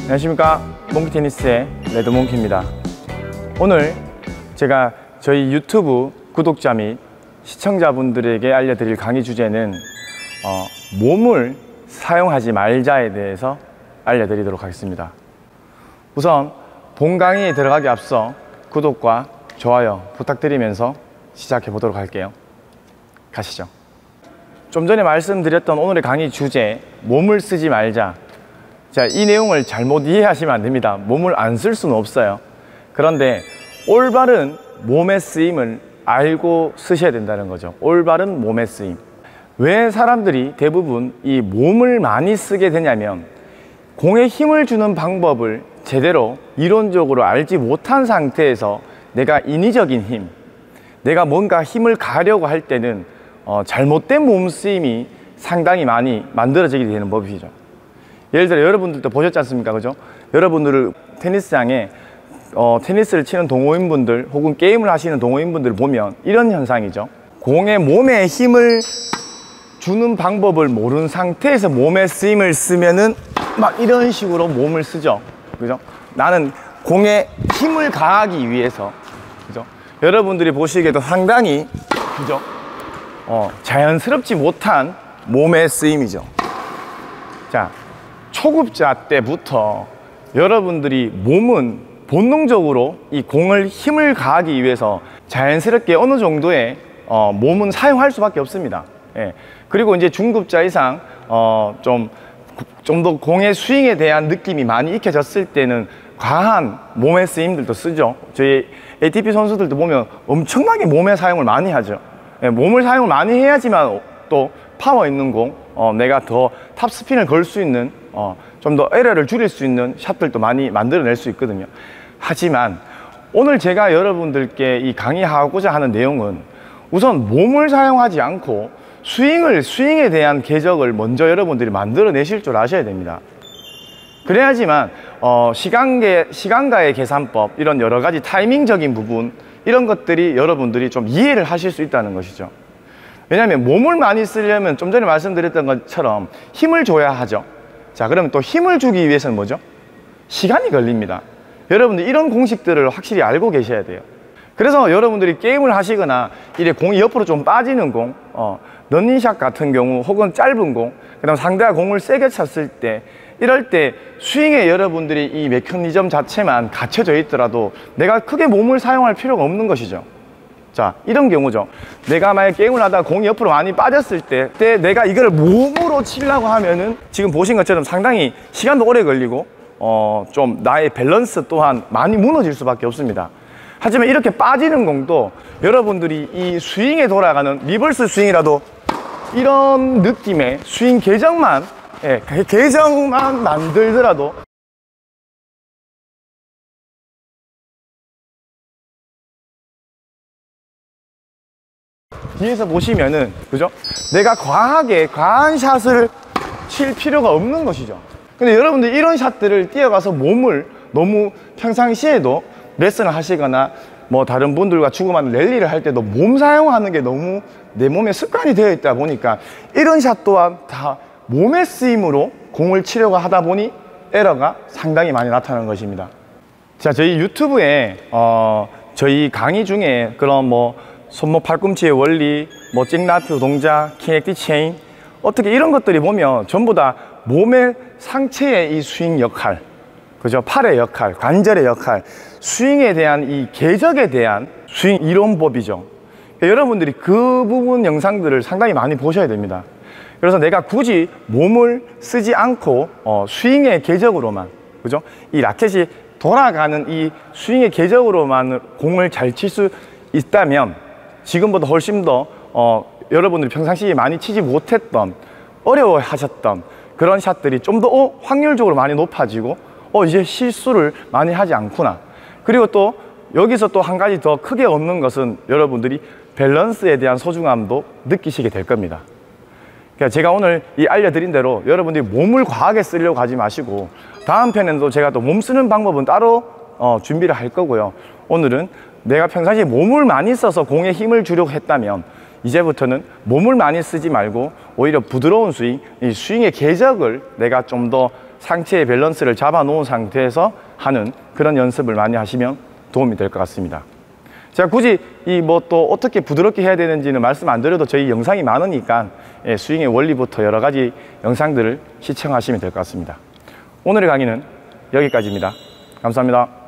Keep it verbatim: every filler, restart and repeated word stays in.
안녕하십니까, 몽키테니스의 레드몽키입니다. 오늘 제가 저희 유튜브 구독자 및 시청자분들에게 알려드릴 강의 주제는 어, 몸을 사용하지 말자에 대해서 알려드리도록 하겠습니다. 우선 본 강의에 들어가기 앞서 구독과 좋아요 부탁드리면서 시작해 보도록 할게요. 가시죠. 좀 전에 말씀드렸던 오늘의 강의 주제, 몸을 쓰지 말자. 자, 이 내용을 잘못 이해하시면 안 됩니다. 몸을 안 쓸 수는 없어요. 그런데 올바른 몸의 쓰임을 알고 쓰셔야 된다는 거죠. 올바른 몸의 쓰임. 왜 사람들이 대부분 이 몸을 많이 쓰게 되냐면, 공에 힘을 주는 방법을 제대로 이론적으로 알지 못한 상태에서 내가 인위적인 힘, 내가 뭔가 힘을 가려고 할 때는 어, 잘못된 몸 쓰임이 상당히 많이 만들어지게 되는 법이죠. 예를 들어 여러분들도 보셨지 않습니까? 그죠? 여러분들을 테니스장에 어, 테니스를 치는 동호인분들 혹은 게임을 하시는 동호인분들을 보면 이런 현상이죠. 공에 몸에 힘을 주는 방법을 모르는 상태에서 몸의 쓰임을 쓰면은 막 이런 식으로 몸을 쓰죠. 그죠? 나는 공에 힘을 가하기 위해서, 그죠? 여러분들이 보시기에도 상당히, 그죠? 어, 자연스럽지 못한 몸의 쓰임이죠. 자, 초급자 때부터 여러분들이 몸은 본능적으로 이 공을 힘을 가하기 위해서 자연스럽게 어느 정도의 어, 몸은 사용할 수밖에 없습니다. 예. 그리고 이제 중급자 이상 어, 좀 좀 더 공의 스윙에 대한 느낌이 많이 익혀졌을 때는 과한 몸의 쓰임들도 쓰죠. 저희 에이티피 선수들도 보면 엄청나게 몸의 사용을 많이 하죠. 예, 몸을 사용을 많이 해야지만 또 파워 있는 공, 어, 내가 더 탑스핀을 걸 수 있는, 어, 좀 더 에러를 줄일 수 있는 샷들도 많이 만들어낼 수 있거든요. 하지만 오늘 제가 여러분들께 이 강의하고자 하는 내용은 우선 몸을 사용하지 않고 스윙을, 스윙에 대한 궤적을 먼저 여러분들이 만들어내실 줄 아셔야 됩니다. 그래야지만 어, 시간계, 시간가의 계산법, 이런 여러 가지 타이밍적인 부분, 이런 것들이 여러분들이 좀 이해를 하실 수 있다는 것이죠. 왜냐하면 몸을 많이 쓰려면 좀 전에 말씀드렸던 것처럼 힘을 줘야 하죠. 자, 그러면 또 힘을 주기 위해서는 뭐죠? 시간이 걸립니다. 여러분들 이런 공식들을 확실히 알고 계셔야 돼요. 그래서 여러분들이 게임을 하시거나 이래 공이 옆으로 좀 빠지는 공, 어, 런닝샷 같은 경우, 혹은 짧은 공, 그 다음 상대가 공을 세게 찼을 때, 이럴 때 스윙에 여러분들이 이 메커니즘 자체만 갖춰져 있더라도 내가 크게 몸을 사용할 필요가 없는 것이죠. 자, 이런 경우죠. 내가 만약 게임을 하다가 공이 옆으로 많이 빠졌을 때, 때 내가 이걸 몸으로 치려고 하면은 지금 보신 것처럼 상당히 시간도 오래 걸리고 어, 좀 나의 밸런스 또한 많이 무너질 수밖에 없습니다. 하지만 이렇게 빠지는 공도 여러분들이 이 스윙에 돌아가는 리버스 스윙이라도 이런 느낌의 스윙 궤적만, 예, 궤적만 만들더라도 뒤에서 보시면은, 그죠? 내가 과하게 과한 샷을 칠 필요가 없는 것이죠. 근데 여러분들 이런 샷들을 뛰어가서 몸을 너무 평상시에도 레슨을 하시거나 뭐 다른 분들과 주고받는 랠리를 할 때도 몸 사용하는 게 너무 내 몸에 습관이 되어 있다 보니까 이런 샷 또한 다 몸의 쓰임으로 공을 치려고 하다 보니 에러가 상당히 많이 나타나는 것입니다. 자, 저희 유튜브에 어, 저희 강의 중에 그런 뭐 손목 팔꿈치의 원리, 뭐 잭나트 동작, 키넥틱 체인, 어떻게 이런 것들이 보면 전부 다 몸의 상체의 이 스윙 역할, 그죠? 팔의 역할, 관절의 역할, 스윙에 대한 이 궤적에 대한 스윙 이론법이죠. 여러분들이 그 부분 영상들을 상당히 많이 보셔야 됩니다. 그래서 내가 굳이 몸을 쓰지 않고 어, 스윙의 궤적으로만, 그죠? 이 라켓이 돌아가는 이 스윙의 궤적으로만 공을 잘 칠 수 있다면 지금보다 훨씬 더 어, 여러분들이 평상시에 많이 치지 못했던, 어려워하셨던 그런 샷들이 좀 더 어, 확률적으로 많이 높아지고 어, 이제 실수를 많이 하지 않구나. 그리고 또 여기서 또 한 가지 더 크게 얻는 것은 여러분들이 밸런스에 대한 소중함도 느끼시게 될 겁니다. 그러니까 제가 오늘 이 알려드린 대로 여러분들이 몸을 과하게 쓰려고 하지 마시고, 다음 편에도 제가 또 몸 쓰는 방법은 따로 어, 준비를 할 거고요. 오늘은 내가 평상시에 몸을 많이 써서 공에 힘을 주려고 했다면 이제부터는 몸을 많이 쓰지 말고 오히려 부드러운 스윙, 이 스윙의 궤적을 내가 좀 더 상체의 밸런스를 잡아 놓은 상태에서 하는 그런 연습을 많이 하시면 도움이 될 것 같습니다. 제가 굳이 이 뭐 또 어떻게 부드럽게 해야 되는지는 말씀 안 드려도 저희 영상이 많으니까 예, 스윙의 원리부터 여러 가지 영상들을 시청하시면 될 것 같습니다. 오늘의 강의는 여기까지입니다. 감사합니다.